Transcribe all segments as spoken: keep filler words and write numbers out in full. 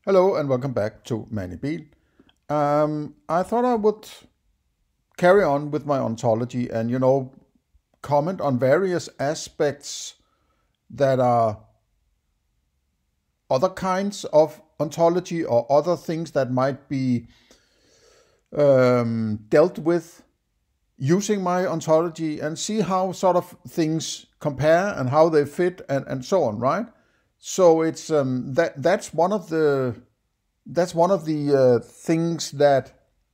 Hello and welcome back to Manny Bean. Um, I thought I would carry on with my ontology and, you know, comment on various aspects that are other kinds of ontology or other things that might be um, dealt with using my ontology and see how sort of things compare and how they fit and, and so on, right? So it's um, that that's one of the that's one of the uh, things that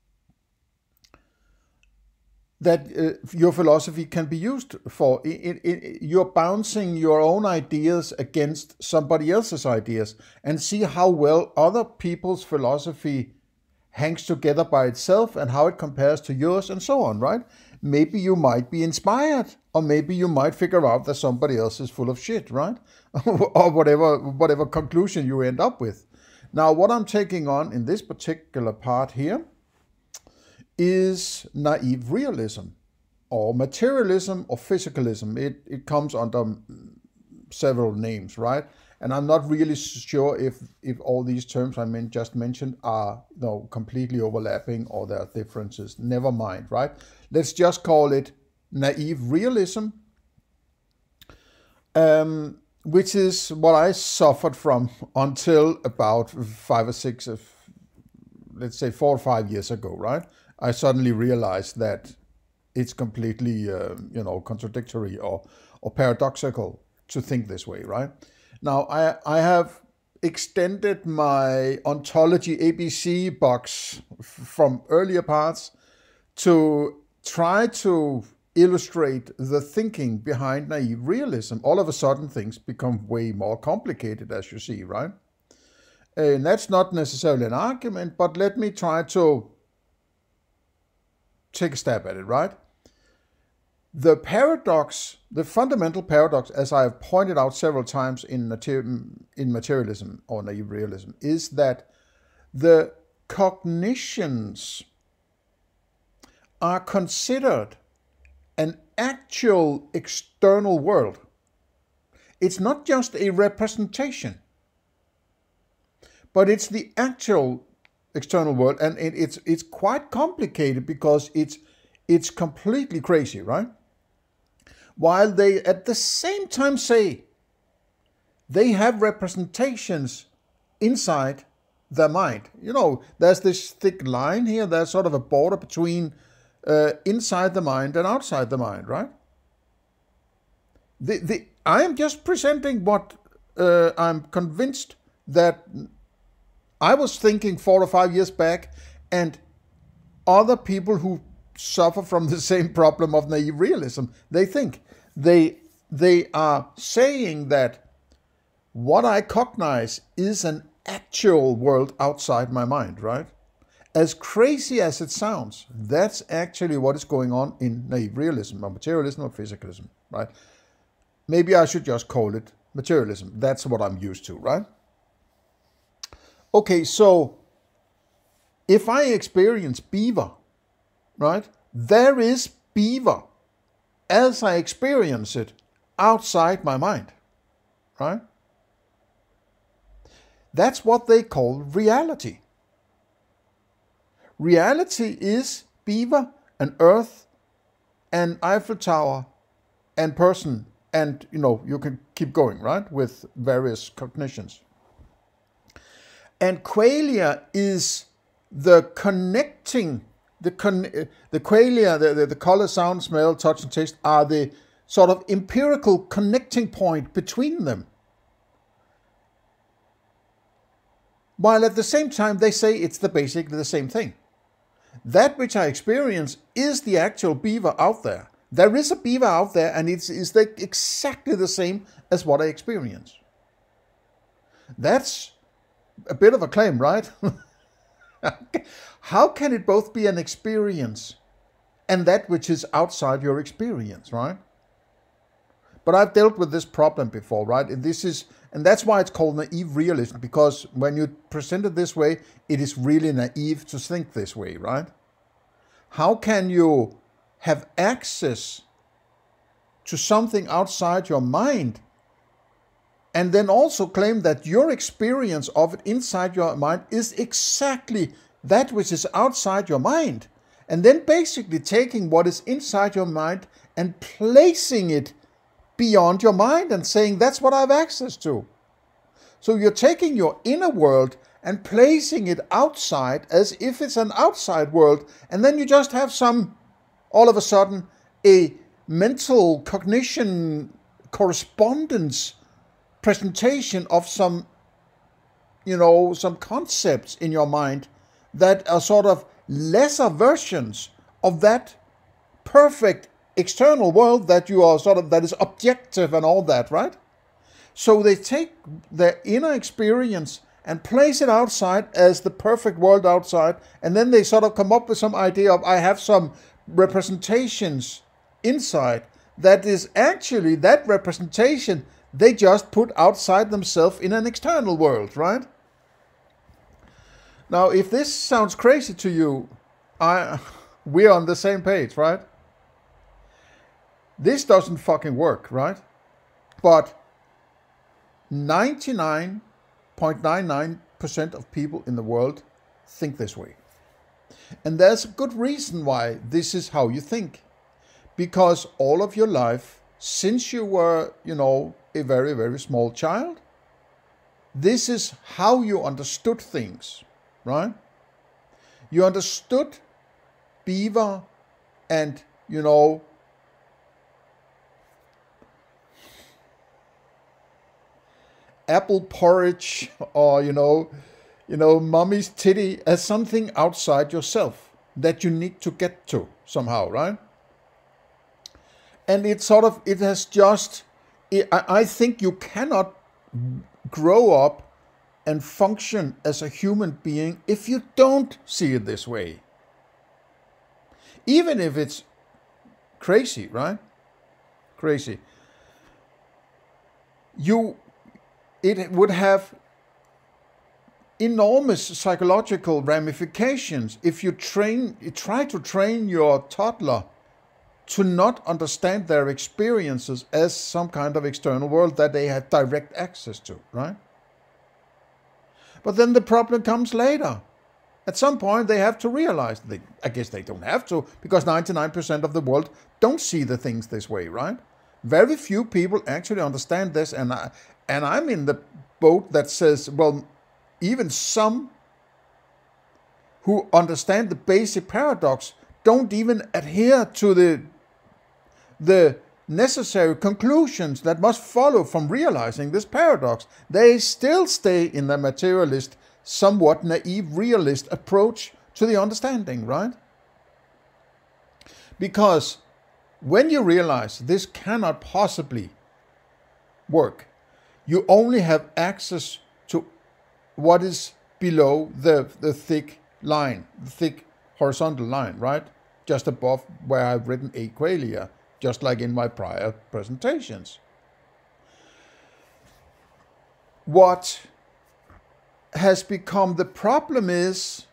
that uh, your philosophy can be used for. It, it, you're bouncing your own ideas against somebody else's ideas and see how well other people's philosophy hangs together by itself and how it compares to yours and so on, right? Maybe you might be inspired, or maybe you might figure out that somebody else is full of shit, right? Or whatever whatever conclusion you end up with. Now, what I'm taking on in this particular part here is naive realism, or materialism, or physicalism. It, it comes under several names, right? And I'm not really sure if, if all these terms I mean, just mentioned are you know, completely overlapping or there are differences. Never mind, right? Let's just call it naive realism, um, which is what I suffered from until about five or six, of, let's say four or five years ago, right? I suddenly realized that it's completely, uh, you know, contradictory or, or paradoxical to think this way, right? Now, I, I have extended my ontology A B C box from earlier parts to try to illustrate the thinking behind naive realism. All of a sudden, things become way more complicated, as you see, right? And that's not necessarily an argument, but let me try to take a stab at it, right? The paradox, the fundamental paradox, as I have pointed out several times in, in materialism or naive realism, is that the cognitions are considered an actual external world. It's not just a representation, but it's the actual external world, and it, it's it's quite complicated because it's it's completely crazy, right? While they at the same time say they have representations inside their mind. You know, there's this thick line here, there's sort of a border between uh, inside the mind and outside the mind, right? The, the, I am just presenting what uh, I'm convinced that I was thinking four or five years back, and other people who suffer from the same problem of naive realism, they think. They, they are saying that what I cognize is an actual world outside my mind, right? As crazy as it sounds, that's actually what is going on in naive realism, or materialism, or physicalism, right? Maybe I should just call it materialism. That's what I'm used to, right? Okay, so if I experience beaver, right, there is beaver as I experience it outside my mind, right? That's what they call reality. Reality is beaver and earth and Eiffel Tower and person, and you know, you can keep going, right, with various cognitions. And qualia is the connecting, the con, the qualia, the, the, the color, sound, smell, touch, and taste are the sort of empirical connecting point between them. While at the same time they say it's the basically the same thing. That which I experience is the actual beaver out there. There is a beaver out there, and it's, it's the, exactly the same as what I experience. That's a bit of a claim, right? How can it both be an experience and that which is outside your experience, right? But I've dealt with this problem before, right? And this is, and that's why it's called naive realism, because when you present it this way, it is really naive to think this way, right? How can you have access to something outside your mind and then also claim that your experience of it inside your mind is exactly that which is outside your mind, and then basically taking what is inside your mind and placing it beyond your mind and saying that's what I have access to. So you're taking your inner world and placing it outside as if it's an outside world, and then you just have some, all of a sudden, a mental cognition correspondence presentation of some, you know, some concepts in your mind that are sort of lesser versions of that perfect external world that you are sort of, that is objective and all that, right? So they take their inner experience and place it outside as the perfect world outside, and then they sort of come up with some idea of, I have some representations inside that is actually that representation they just put outside themselves in an external world, right? Now, if this sounds crazy to you, I we're on the same page, right? This doesn't fucking work, right? But ninety-nine point nine nine percent of people in the world think this way. And there's a good reason why this is how you think. Because all of your life, since you were, you know, a very, very small child, this is how you understood things, right? You understood beaver and, you know, apple porridge, or, you know, you know, mommy's titty as something outside yourself that you need to get to somehow, right? And it sort of, it has just, it, I, I think you cannot grow up and function as a human being if you don't see it this way. Even if it's crazy, right? Crazy. You, it would have enormous psychological ramifications if you train, you try to train your toddler to not understand their experiences as some kind of external world that they have direct access to, right? But then the problem comes later. At some point they have to realize, they, I guess they don't have to, because ninety-nine percent of the world don't see the things this way, right? Very few people actually understand this, and, I, and I'm in the boat that says, well, even some who understand the basic paradox don't even adhere to the, the necessary conclusions that must follow from realizing this paradox. They still stay in the materialist, somewhat naive realist approach to the understanding, right? Because when you realize this cannot possibly work, you only have access to what is below the, the thick line, the thick horizontal line, right? Just above where I've written aqualia, just like in my prior presentations. What has become the problem is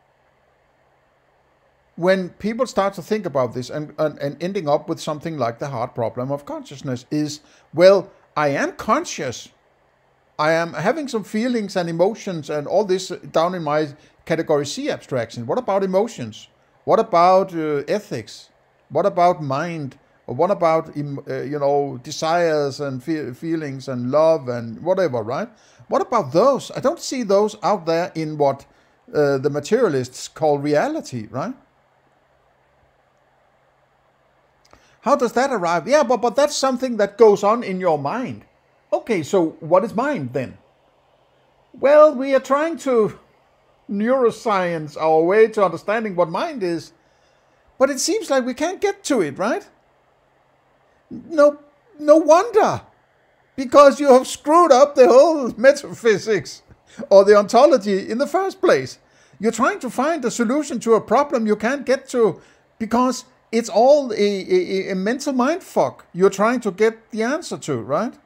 when people start to think about this and, and, and ending up with something like the hard problem of consciousness is, well, I am conscious. I am having some feelings and emotions and all this down in my category C abstraction. What about emotions? What about uh, ethics? What about mind? Or what about, uh, you know, desires and fe feelings and love and whatever, right? What about those? I don't see those out there in what uh, the materialists call reality, right? How does that arrive? Yeah, but, but that's something that goes on in your mind. Okay, so what is mind then? Well, we are trying to neuroscience our way to understanding what mind is, but it seems like we can't get to it, right? No, no wonder, because you have screwed up the whole metaphysics or the ontology in the first place. You're trying to find a solution to a problem you can't get to because it's all a, a, a mental mind fuck you're trying to get the answer to, right?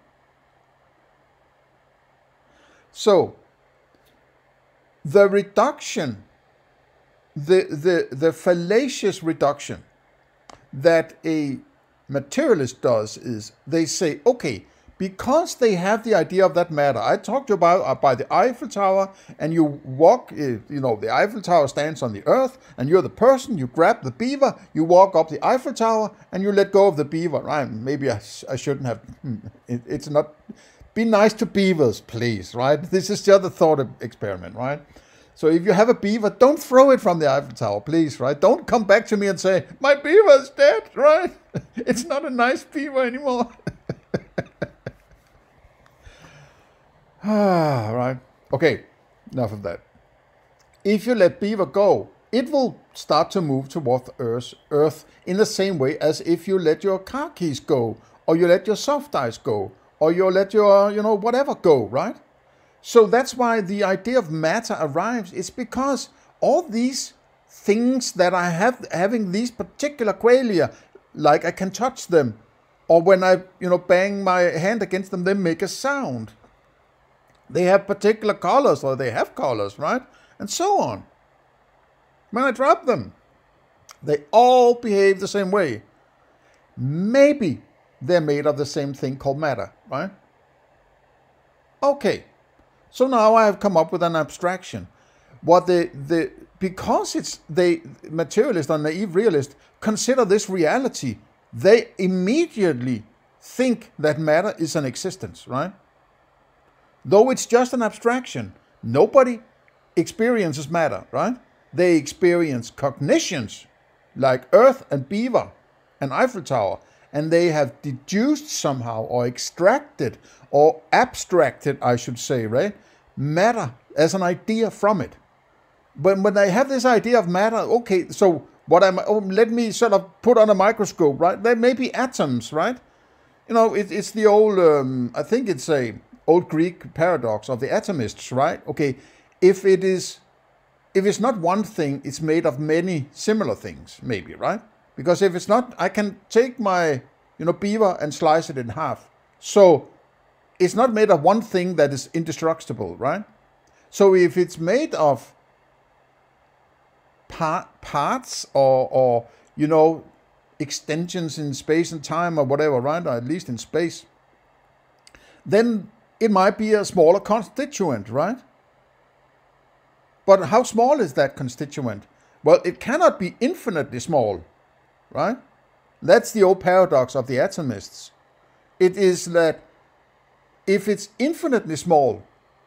So, the reduction, the, the, the fallacious reduction that a materialist does is they say, okay, because they have the idea of that matter. I talked to you about uh, by the Eiffel Tower, and you walk, uh, you know, the Eiffel Tower stands on the earth, and you're the person, you grab the beaver, you walk up the Eiffel Tower, and you let go of the beaver, right? Maybe I, I shouldn't have, it, it's not, be nice to beavers, please, right? This is just a thought experiment, right? So if you have a beaver, don't throw it from the Eiffel Tower, please, right? Don't come back to me and say, my beaver is dead, right? It's not a nice beaver anymore. Ah, right. Okay, enough of that. If you let beaver go, it will start to move towards Earth, Earth in the same way as if you let your car keys go, or you let your soft ice go, or you let your, you know, whatever go, right? So that's why the idea of matter arrives. It's because all these things that I have, having these particular qualia, like I can touch them, or when I, you know, bang my hand against them, they make a sound. They have particular colors, or they have colors, right? And so on. When I drop them, they all behave the same way. Maybe they're made of the same thing called matter, right? Okay, so now I have come up with an abstraction. What the, the because it's they materialist or naive realist consider this reality, they immediately think that matter is an existence, right? Though it's just an abstraction, nobody experiences matter, right? They experience cognitions like Earth and beaver and Eiffel Tower, and they have deduced somehow or extracted or abstracted, I should say, right? Matter as an idea from it. But when they have this idea of matter, okay, so what I'm, oh, let me sort of put on a microscope, right? There may be atoms, right? You know, it, it's the old, um, I think it's a old Greek paradox of the atomists, right? Okay, if it is, if it's not one thing, it's made of many similar things, maybe, right? Because if it's not, I can take my, you know, beaver and slice it in half. So it's not made of one thing that is indestructible, right? So if it's made of part, parts or, or, you know, extensions in space and time or whatever, right? Or at least in space, then it might be a smaller constituent, right? But how small is that constituent? Well, it cannot be infinitely small, right? That's the old paradox of the atomists. It is that if it's infinitely small,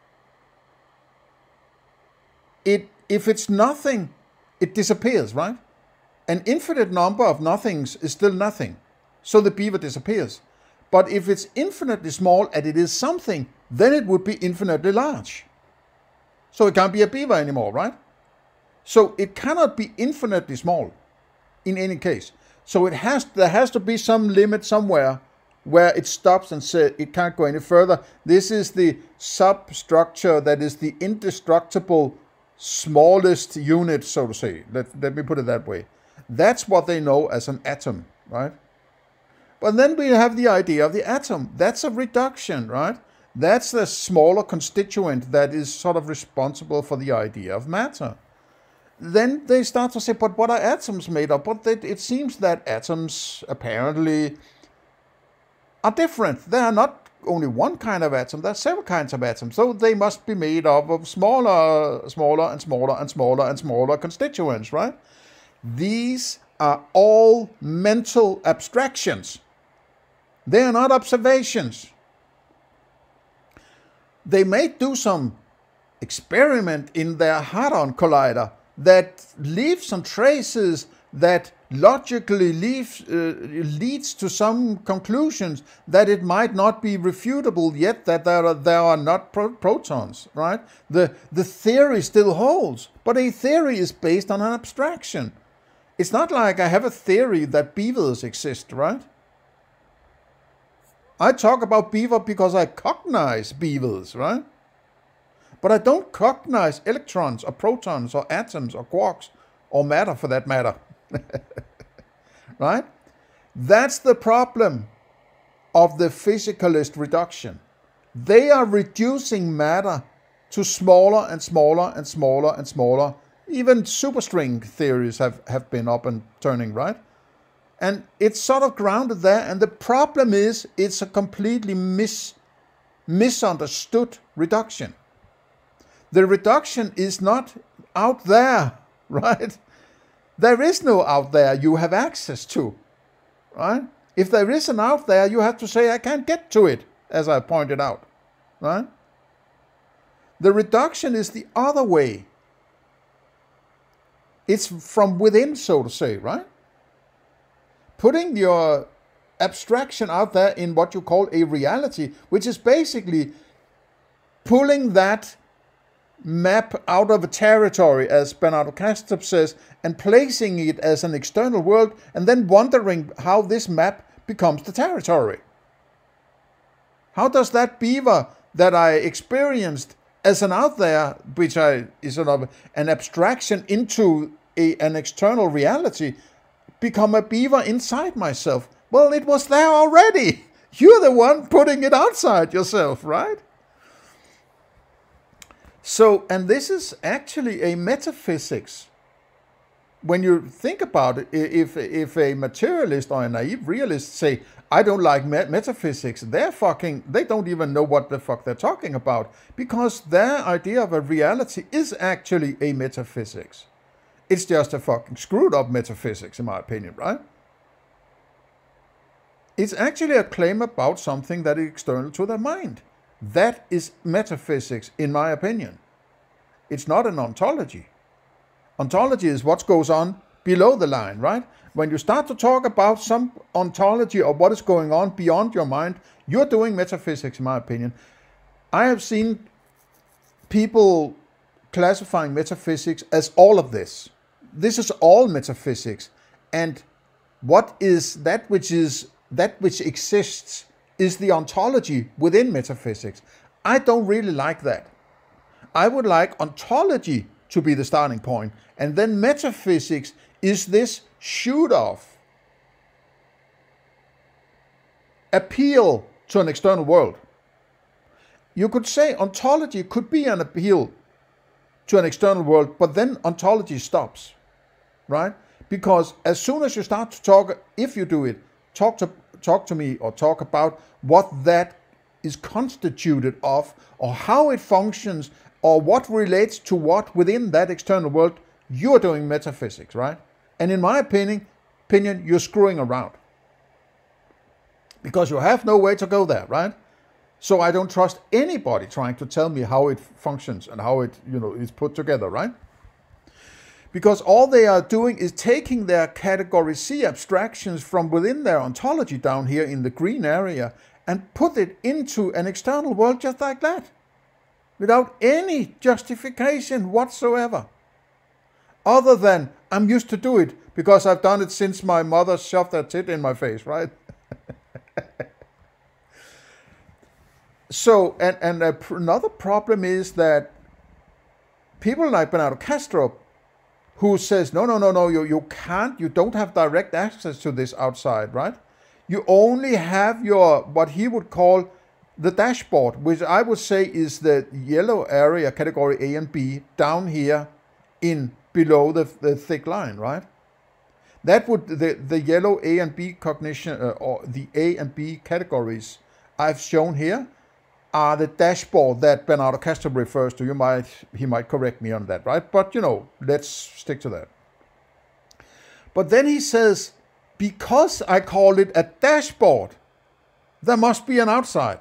it if it's nothing, it disappears, right? An infinite number of nothings is still nothing, so the beaver disappears. But if it's infinitely small and it is something, then it would be infinitely large. So it can't be a beaver anymore, right? So it cannot be infinitely small in any case. So it has there has to be some limit somewhere where it stops and says it can't go any further. This is the substructure that is the indestructible smallest unit, so to say. Let, let me put it that way. That's what they know as an atom, right? But then we have the idea of the atom. That's a reduction, right? That's the smaller constituent that is sort of responsible for the idea of matter. Then they start to say, but what are atoms made of? But they, it seems that atoms apparently are different. There are not only one kind of atom, there are several kinds of atoms. So they must be made of, of smaller, smaller and smaller and smaller and smaller constituents, right? These are all mental abstractions. They are not observations. They may do some experiment in their Hadron Collider that leaves some traces that logically leaves, uh, leads to some conclusions that it might not be refutable yet, that there are, there are not pro protons, right? The, the theory still holds, but a theory is based on an abstraction. It's not like I have a theory that beavers exist, right? I talk about beaver because I cognize beavers, right? But I don't cognize electrons or protons or atoms or quarks or matter for that matter. Right? That's the problem of the physicalist reduction. They are reducing matter to smaller and smaller and smaller and smaller. Even superstring theories have, have been up and turning, right? And it's sort of grounded there. And the problem is it's a completely mis misunderstood reduction. The reduction is not out there, right? There is no out there you have access to, right? If there is an out there, you have to say, I can't get to it, as I pointed out, right? The reduction is the other way. It's from within, so to say, right? Putting your abstraction out there in what you call a reality, which is basically pulling that map out of a territory, as Bernardo Kastrup says, and placing it as an external world, and then wondering how this map becomes the territory. How does that beaver that I experienced as an out there, which I, is sort of an abstraction into a, an external reality, become a beaver inside myself? Well, it was there already. You're the one putting it outside yourself, right? So, and this is actually a metaphysics. When you think about it, if, if a materialist or a naive realist say, I don't like met metaphysics, they're fucking, they don't even know what the fuck they're talking about, because their idea of a reality is actually a metaphysics. It's just a fucking screwed up metaphysics, in my opinion, right? It's actually a claim about something that is external to their mind. That is metaphysics, in my opinion. It's not an ontology. Ontology is what goes on below the line, right? When you start to talk about some ontology of what is going on beyond your mind, you're doing metaphysics, in my opinion. I have seen people classifying metaphysics as all of this. This is all metaphysics. And what is that which is that which exists is the ontology within metaphysics. I don't really like that. I would like ontology to be the starting point, and then metaphysics is this shoot off appeal to an external world. You could say ontology could be an appeal to an external world, but then ontology stops, right? Because as soon as you start to talk, if you do it, talk to talk to me or talk about what that is constituted of, or how it functions, or what relates to what within that external world, you're doing metaphysics, right? And in my opinion, opinion, you're screwing around. Because you have no way to go there, right? So I don't trust anybody trying to tell me how it functions and how it, you know, is put together, right? Because all they are doing is taking their category C abstractions from within their ontology down here in the green area and put it into an external world just like that, without any justification whatsoever. Other than, I'm used to do it because I've done it since my mother shoved her tit in my face, right? So, and, and a, another problem is that people like Bernardo Kastrup, who says, no, no, no, no, you, you can't, you don't have direct access to this outside, right? You only have your, what he would call the dashboard, which I would say is the yellow area, category A and B, down here in below the, the thick line, right? That would, the, the yellow A and B cognition, uh, or the A and B categories I've shown here, are the dashboard that Bernardo Kastrup refers to. You might, he might correct me on that, right? But, you know, let's stick to that. But then he says, because I call it a dashboard, there must be an outside.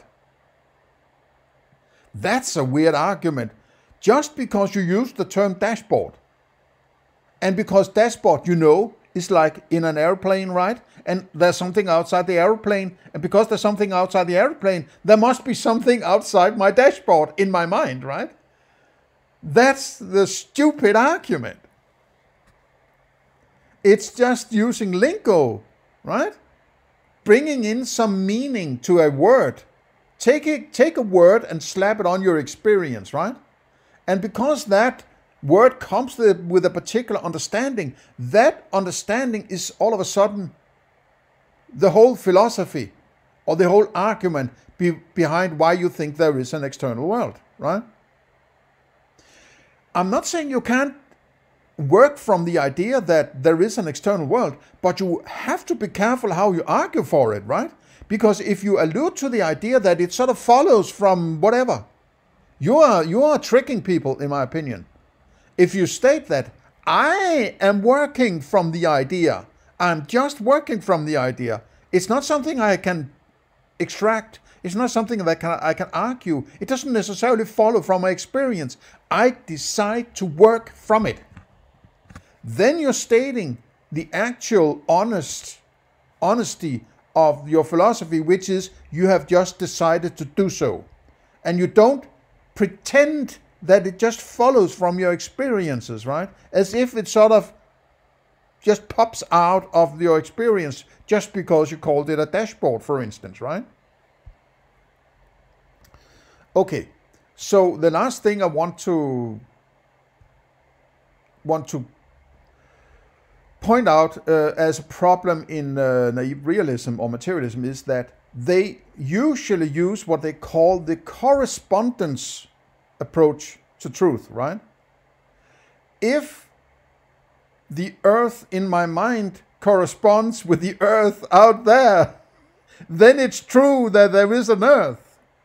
That's a weird argument. Just because you use the term dashboard, and because dashboard, you know, is like in an airplane, right? And there's something outside the airplane. And because there's something outside the airplane, there must be something outside my dashboard in my mind, right? That's the stupid argument. It's just using lingo, right? Bringing in some meaning to a word. Take it, take a word and slap it on your experience, right? And because that word comes with a particular understanding, that understanding is all of a sudden the whole philosophy or the whole argument be behind why you think there is an external world, right? I'm not saying you can't work from the idea that there is an external world, but you have to be careful how you argue for it, right? Because if you allude to the idea that it sort of follows from whatever, you are, you are tricking people, in my opinion. If you state that I am working from the idea, I'm just working from the idea, it's not something I can extract. It's not something that can, I can argue. It doesn't necessarily follow from my experience. I decide to work from it. Then you're stating the actual honest honesty of your philosophy, which is you have just decided to do so. And you don't pretend that it just follows from your experiences, right? As if it sort of just pops out of your experience just because you called it a dashboard, for instance, right? Okay, so the last thing I want to want to point out uh, as a problem in uh, naive realism or materialism is that they usually use what they call the correspondence approach to truth, right? If the earth in my mind corresponds with the earth out there, then it's true that there is an earth.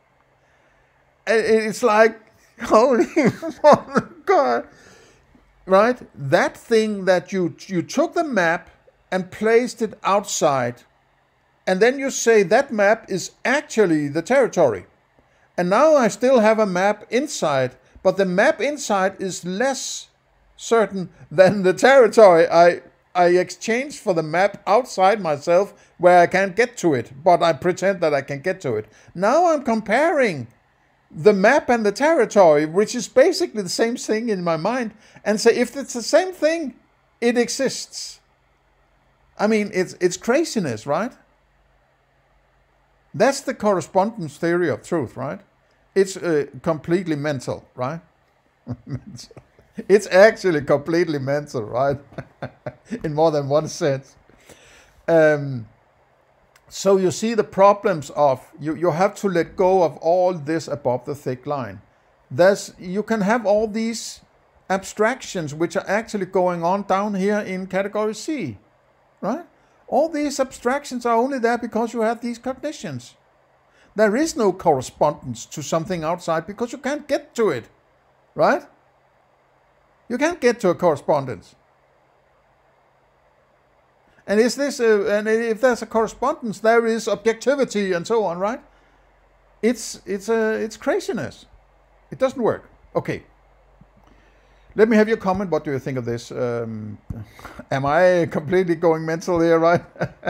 It's like, holy God, right? That thing that you, you took the map and placed it outside, and then you say that map is actually the territory. And now I still have a map inside, but the map inside is less certain than the territory I, I exchanged for the map outside myself where I can't get to it, but I pretend that I can get to it. Now I'm comparing the map and the territory, which is basically the same thing in my mind, and say if it's the same thing, it exists. I mean, it's it's craziness, right? That's the correspondence theory of truth, right? It's uh, completely mental, right? mental. It's actually completely mental, right? In more than one sense. Um, So you see the problems of, you, you have to let go of all this above the thick line. There's, you can have all these abstractions which are actually going on down here in category C, right? All these abstractions are only there because you have these cognitions. There is no correspondence to something outside because you can't get to it, right? You can't get to a correspondence. And is this a, and if there's a correspondence, there is objectivity and so on, right? It's it's a it's craziness. It doesn't work. Okay. Let me have your comment. What do you think of this? Um, am I completely going mental here, right?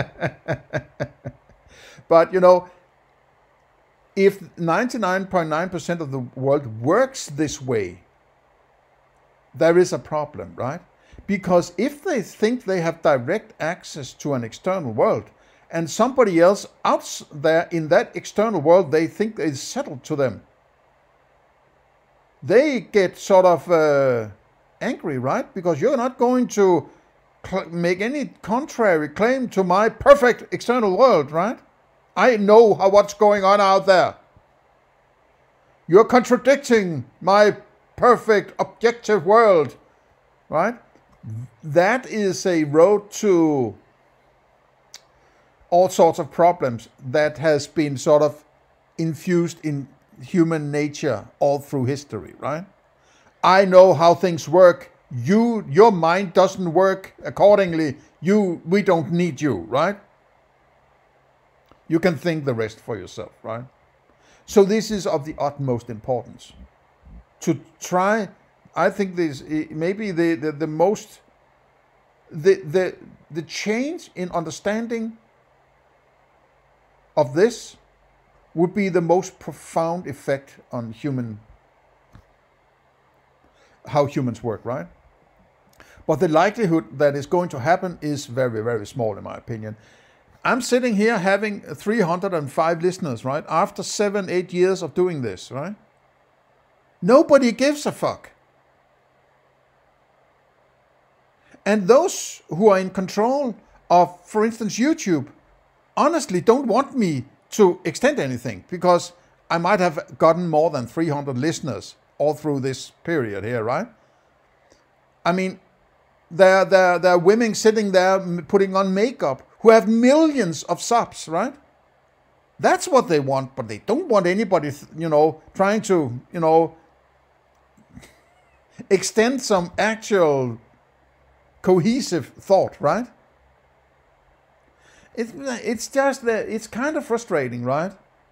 But you know, if ninety-nine point nine percent of the world works this way, there is a problem, right? Because if they think they have direct access to an external world, and somebody else out there in that external world they think is settled to them, they get sort of uh, angry, right? Because you're not going to make any contrary claim to my perfect external world, right? I know how what's going on out there. You're contradicting my perfect objective world, right? That is a road to all sorts of problems that has been sort of infused in human nature all through history, right? I know how things work. You, your mind doesn't work accordingly. You, we don't need you, right? You can think the rest for yourself, right? So this is of the utmost importance. To try, I think this maybe the, the, the most, the, the, the change in understanding of this would be the most profound effect on human, how humans work, right? But the likelihood that is going to happen is very, very small, in my opinion. I'm sitting here having three hundred five listeners, right? After seven, eight years of doing this, right? Nobody gives a fuck. And those who are in control of, for instance, YouTube, honestly don't want me to extend anything, because I might have gotten more than three hundred listeners all through this period here, right? I mean, There, there, there are women sitting there putting on makeup who have millions of subs, right? That's what they want, but they don't want anybody, you know, trying to, you know, extend some actual cohesive thought, right? It's, it's just that it's kind of frustrating, right?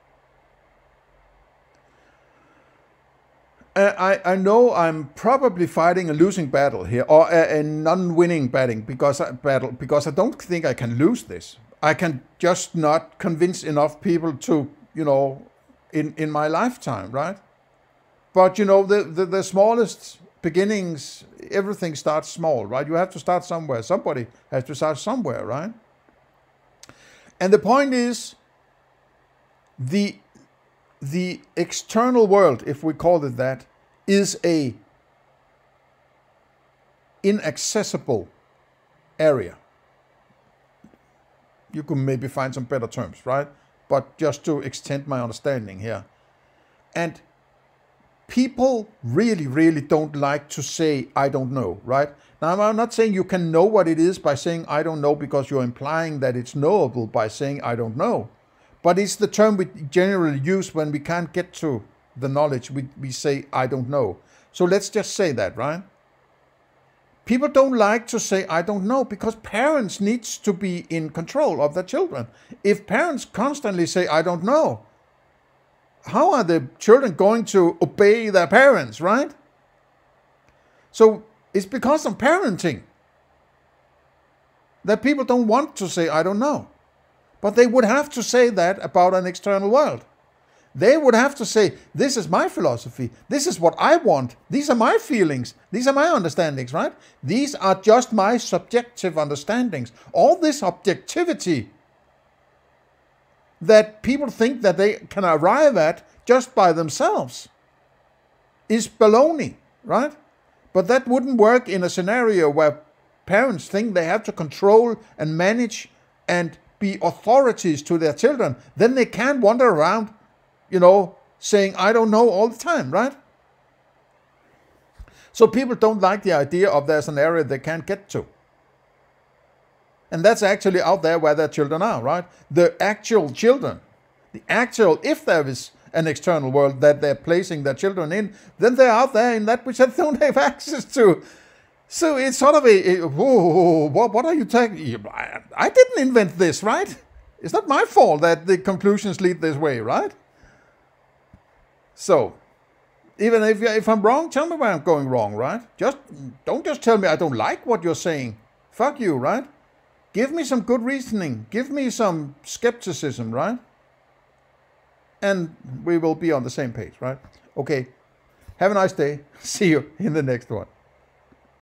Uh, I, I know I'm probably fighting a losing battle here, or a, a non-winning battle, because I, battle, because I don't think I can lose this. I can just not convince enough people to, you know, in, in my lifetime, right? But, you know, the, the, the smallest beginnings, everything starts small, right? You have to start somewhere. Somebody has to start somewhere, right? And the point is, the the external world, if we call it that, is a inaccessible area. You could maybe find some better terms, right? But just to extend my understanding here. And people really, really don't like to say, I don't know, right? Now, I'm not saying you can know what it is by saying, I don't know, because you're implying that it's knowable by saying, I don't know. But it's the term we generally use when we can't get to the knowledge. We, we say, I don't know. So let's just say that, right? People don't like to say, I don't know, because parents need to be in control of their children. If parents constantly say, I don't know, how are the children going to obey their parents, right? So it's because of parenting that people don't want to say, I don't know. But they would have to say that about an external world. They would have to say, this is my philosophy. This is what I want. These are my feelings. These are my understandings, right? These are just my subjective understandings. All this objectivity that people think that they can arrive at just by themselves is baloney, right? But that wouldn't work in a scenario where parents think they have to control and manage and be authorities to their children. Then they can't wander around, you know, saying, I don't know all the time, right? So people don't like the idea of there's an area they can't get to. And that's actually out there where their children are, right? The actual children, the actual, if there is an external world that they're placing their children in, then they're out there in that which they don't have access to. So it's sort of a, a whoa, what, what are you talking? I, I didn't invent this, right? It's not my fault that the conclusions lead this way, right? So, even if, if I'm wrong, tell me where I'm going wrong, right? Just don't just tell me I don't like what you're saying. Fuck you, right? Give me some good reasoning. Give me some skepticism, right? And we will be on the same page, right? Okay. Have a nice day. See you in the next one.